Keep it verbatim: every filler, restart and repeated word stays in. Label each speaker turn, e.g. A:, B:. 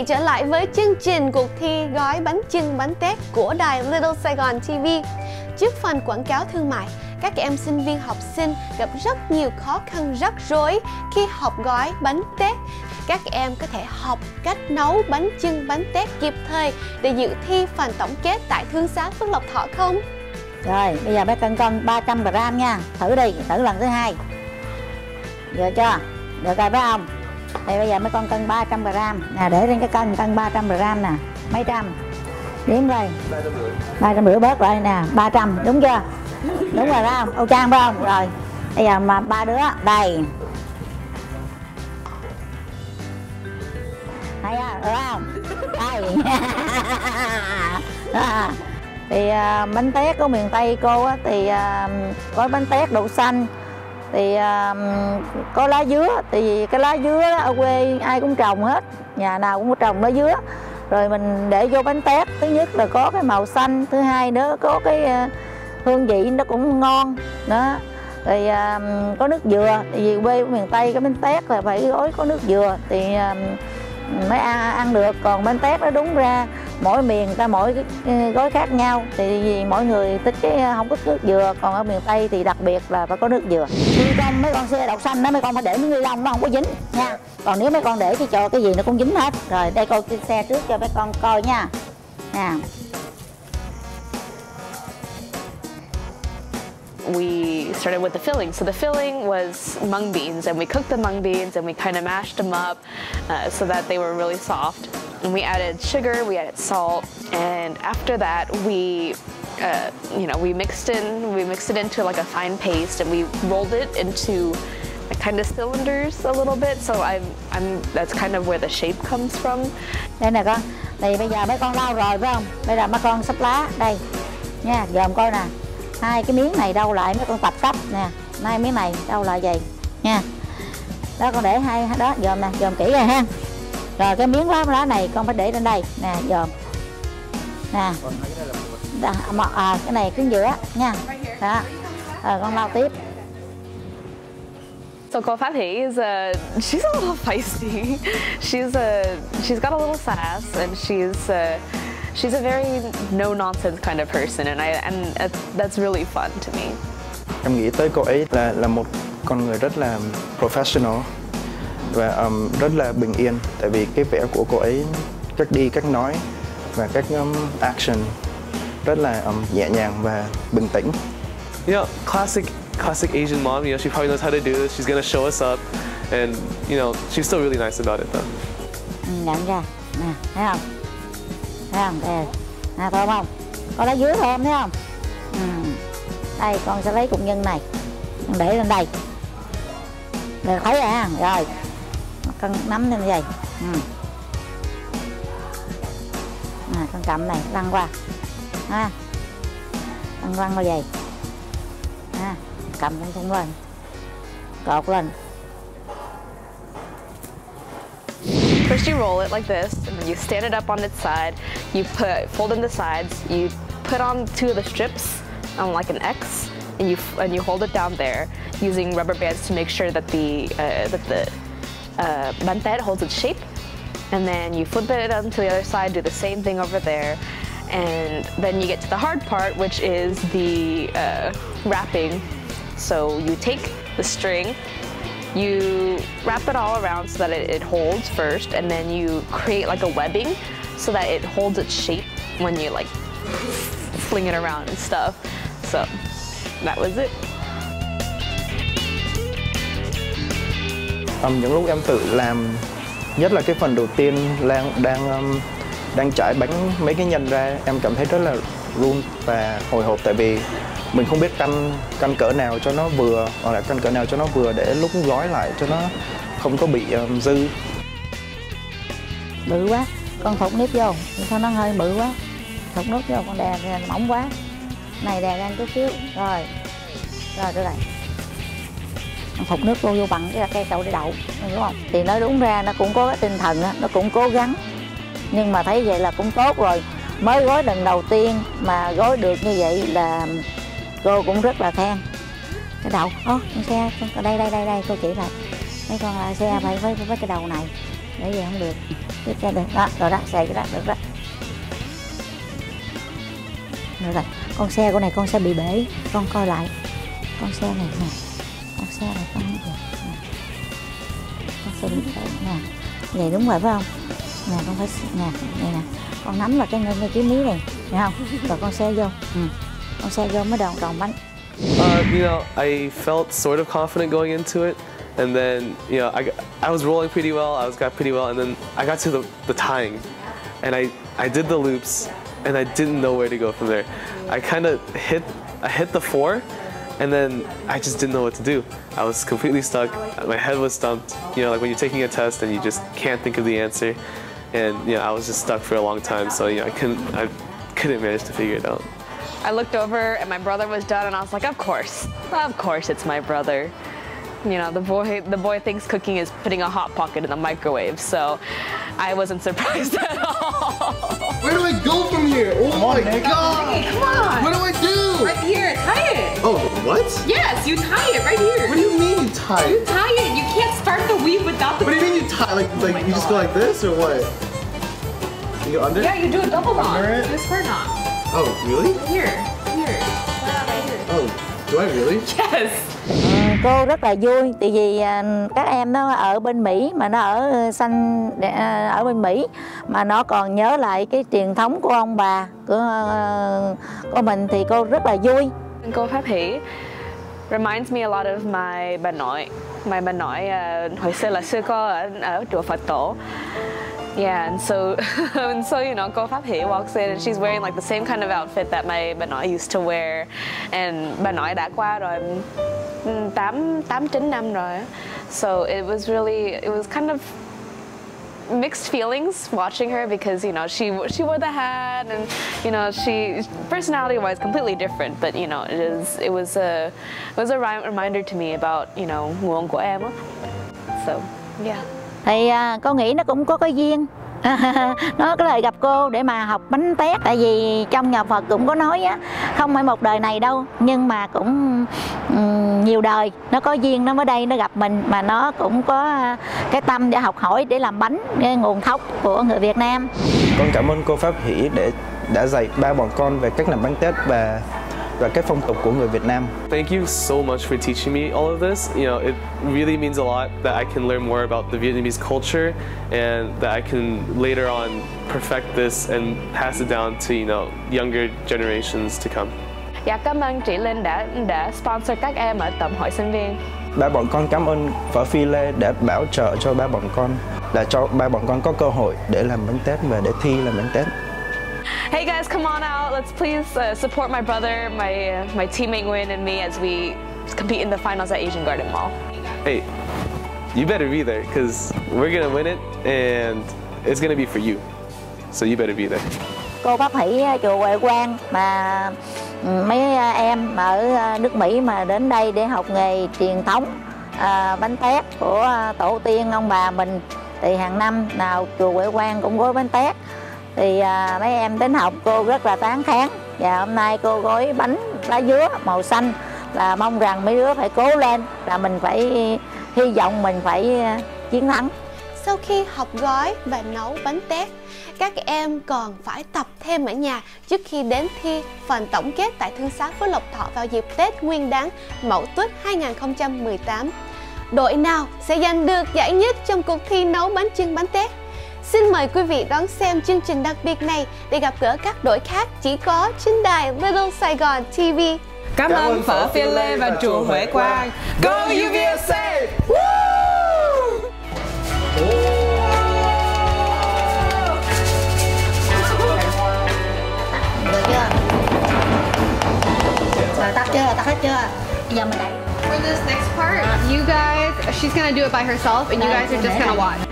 A: vị trở lại với chương trình cuộc thi gói bánh chưng bánh tét của đài Little Saigon ti vi. Trước phần quảng cáo thương mại, các em sinh viên học sinh gặp rất nhiều khó khăn rắc rối khi học gói bánh tét. Các em có thể học cách nấu bánh chưng bánh tét kịp thời để dự thi phần tổng kết tại Thương xá Phước Lộc Thọ không?
B: Rồi, bây giờ bé cân con ba trăm gram nha. Thử đi, thử lần thứ hai. Được chưa? Được rồi phải không? Thì bây giờ mấy con cân ba trăm gram nè, để trên cái cân cân ba trăm gram nè, mấy trăm. Đếm rồi. ba trăm rưỡi bớt rồi nè, ba trăm, đúng chưa? Đúng rồi phải không? Ô Trang phải không? Rồi. Bây giờ mà ba đứa đây. Hay à, được không? Đây. Thì uh, bánh tét của miền Tây cô á, thì uh, có bánh tét đậu xanh, thì uh, có lá dứa, thì cái lá dứa đó, ở quê ai cũng trồng hết, nhà nào cũng có trồng lá dứa, rồi mình để vô bánh tét. Thứ nhất là có cái màu xanh, thứ hai nữa có cái uh, hương vị nó cũng ngon đó. Rồi uh, có nước dừa, tại vì quê của miền Tây cái bánh tét là phải gói có nước dừa thì uh, mới ăn, ăn được. Còn bánh tét nó đúng ra mỗi miền ta mỗi cái gói khác nhau, thì vì mỗi người thích cái không có nước dừa, còn ở miền Tây thì đặc biệt là phải có nước dừa. Khi trong mấy con xe đậu xanh đó mấy con phải để miếng ni lông nó không có dính nha, còn nếu mấy con để cái cho cái gì nó cũng dính hết. Rồi đây coi cái xe trước cho mấy con coi nha nè.
C: We started with the filling. So the filling was mung beans, and we cooked the mung beans and we kind of mashed them up uh, so that they were really soft. And we added sugar, we added salt, and after that we, uh, you know, we mixed in, we mixed it into like a fine paste, and we rolled it into like kind of cylinders a little bit. So I'm, I'm, that's kind of where the shape comes from.
B: Đây nè con, thì bây giờ mấy con lau rồi phải không? Bây giờ mấy con sắp lá đây nha, dòm coi nè. Hai cái miếng này đâu lại mấy con tập sắp nè, hai miếng này đâu lại vậy nha. Đó con để hai đó dòm nè, dòm kỹ rồi ha. Rồi cái miếng lá lá này con phải để lên đây nè, dòm nè. Đó, à, cái này cứng giữa nha. Đó. Rồi con lau tiếp.
C: So cô Phát Thị is a, she's a little feisty. She's a, she's got a little sass, and she's a, she's a very no-nonsense kind of person, and I and that's really fun to me.
D: Em nghĩ tới cô ấy là là một con người rất là professional và um, rất là bình yên, tại vì cái vẻ của cô ấy, cách đi, cách nói và cách um, action rất là um, nhẹ nhàng và bình tĩnh.
E: You know, classic classic Asian mom. You know, she probably knows how to do this. She's gonna show us up, and you know, she's still really nice about it though.
B: Ừ, nhận ra nè, thấy không? Thấy không? Đây, à, thơm không? Có lá dứa thơm thấy không? Ừ. Đây con sẽ lấy cục nhân này, con để lên đây. Được thấy rồi ha? Rồi, con nắm lên như vậy. Ừ. À, con cầm này lăn qua, ha, lăn lăn qua vậy, ha, cầm con thun lên, cột lên.
C: First you roll it like this, and then you stand it up on its side. You put fold in the sides. You put on two of the strips on like an X, and you and you hold it down there using rubber bands to make sure that the uh, that the uh, bánh tét holds its shape. And then you flip it onto the other side. Do the same thing over there, and then you get to the hard part, which is the uh, wrapping. So you take the string. You wrap it all around so that it, it holds first, and then you create like a webbing so that it holds its shape when you like fling it around and stuff. So that was it.
D: Um, những lúc em tự làm, nhất là cái phần đầu tiên đang đang um, đang trải bánh mấy cái nhân ra, em cảm thấy rất là run và hồi hộp, tại vì mình không biết căn căn cỡ nào cho nó vừa, hoặc là căn cỡ nào cho nó vừa để lúc gói lại cho nó không có bị um, dư.
B: Bự quá, con thụt nếp vô, sao nó hơi bự quá, thụt nếp vô, con đè, đè mỏng quá, này đè ra chút xíu, rồi, rồi được rồi, con thụt nước vô vô bằng cái cây đậu để đậu, đúng không? Thì nói đúng ra nó cũng có cái tinh thần á, nó cũng cố gắng, nhưng mà thấy vậy là cũng tốt rồi. Mới gói lần đầu tiên mà gói được như vậy là cô cũng rất là khen. Cái đầu, ô, con xe, con đây đây đây đây, cô chỉ lại, mấy con là xe phải với với cái đầu này, để vậy không được. Tiếp ra được đó, rồi đó, xài cái đó được đó. Rồi rồi, con xe của này con sẽ bị bể, con coi lại. Con xe này nè, con xe này con không được nè. Con xe bị bể nè. Vậy đúng rồi phải không? Nè con phải nè, này nè. Con nắm vào cái ngay cái mí này, thấy không? Rồi con xe vô. Ừ. Con xe vô mới đòn tròn bánh.
E: Uh, you know, I felt sort of confident going into it, and then you know, I, I was rolling pretty well. I was got pretty well, and then I got to the, the tying, and I I did the loops, and I didn't know where to go from there. I kind of hit I hit the four, and then I just didn't know what to do. I was completely stuck. My head was stumped. You know, like when you're taking a test and you just can't think of the answer, and you know, I was just stuck for a long time. So you know, I couldn't I couldn't manage to figure it out.
C: I looked over and my brother was done, and I was like, of course, of course it's my brother. You know, the boy the boy thinks cooking is putting a hot pocket in the microwave, so I wasn't surprised at all.
F: Where do I go from here? Oh my god!
G: Hey, come on!
F: What do I do?
G: Right here, tie it!
F: Oh, what?
G: Yes, you tie it right here!
F: What do you mean you tie
G: You
F: it?
G: tie it! You can't start the weave without the
F: What do you mean you tie? Like, like you just go like this or what? You go under?
G: Yeah, you do a double knot.
F: Under it?
G: Do a square knot.
F: Oh, really?
G: Here, here. Right here.
F: Oh, do I really?
G: Yes!
B: Ừ, cô rất là vui, tại vì à, các em nó ở bên Mỹ mà nó ở xanh ở bên Mỹ mà nó còn nhớ lại cái truyền thống của ông bà của uh, của mình thì cô rất là vui.
C: Cô Pháp Hỷ reminds me a lot of my bà nội. My bà nội uh, hồi xưa là sư cô ở ở chùa Phật Tổ. Yeah, and so and so you know, cô Pháp Hỷ walks in and she's wearing like the same kind of outfit that my bà nội used to wear, and bà nội đã qua rồi tám tám chín năm rồi. So it was really it was kind of mixed feelings watching her, because you know she she wore the hat, and you know she personality wise completely different, but you know it is it was a it was a reminder to me about you know nguồn của em. So yeah.
B: Thì à, cô nghĩ nó cũng có cái duyên. Nó có lời gặp cô để mà học bánh tét, tại vì trong nhà Phật cũng có nói á, không phải một đời này đâu, nhưng mà cũng um, nhiều đời nó có duyên nó mới đây nó gặp mình, mà nó cũng có cái tâm để học hỏi để làm bánh, cái nguồn gốc của người Việt Nam.
D: Con cảm ơn cô Pháp Hỷ để đã dạy ba bọn con về cách làm bánh tét và và cái phong tục của người Việt Nam.
E: Thank you so much for teaching me all of this. You know, it really means a lot that I can learn more about the Vietnamese culture, and that I can later on perfect this and pass it down to you know younger generations to come.
C: Dạ, cảm ơn chị Linh đã đã sponsor các em ở Tổng hội sinh viên.
D: Ba bọn con cảm ơn phở Phi Lê đã bảo trợ cho ba bọn con, là cho ba bọn con có cơ hội để làm bánh tét và để thi làm bánh tét.
C: Hey guys, come on out. Let's please uh, support my brother, my uh, my teammate Nguyen, and me as we compete in the finals at Asian Garden Mall.
E: Hey, you better be there, because we're gonna win it, and it's gonna be for you. So you better be there.
B: Cô Pháp Hỷ chùa Huệ Quang mà mấy em ở nước Mỹ mà đến đây để học nghề truyền thống à, bánh tét của tổ tiên ông bà mình, thì hàng năm nào chùa Huệ Quang cũng gói bánh tét, thì à, mấy em đến học cô rất là tán thán, và hôm nay cô gói bánh lá dứa màu xanh là mong rằng mấy đứa phải cố lên, là mình phải hy vọng mình phải chiến thắng.
A: Sau khi học gói và nấu bánh tét, các em còn phải tập thêm ở nhà trước khi đến thi phần tổng kết tại Thương xá Phước Lộc Thọ vào dịp Tết Nguyên đán Mậu Tuất hai nghìn không trăm mười tám. Đội nào sẽ giành được giải nhất trong cuộc thi nấu bánh chưng bánh tét? Xin mời quý vị đón xem chương trình đặc biệt này để gặp gỡ các đội khác chỉ có trên đài Little Saigon ti vi.
G: Cảm, Cảm ơn phở Phi Lê và chùa Huệ Quang. Go U V S A!
B: Được chưa? Rồi tắt chưa? Tắt hết chưa? Bây giờ mình đẩy.
H: For this next part, you guys, she's gonna do it by herself, and you guys are just gonna watch.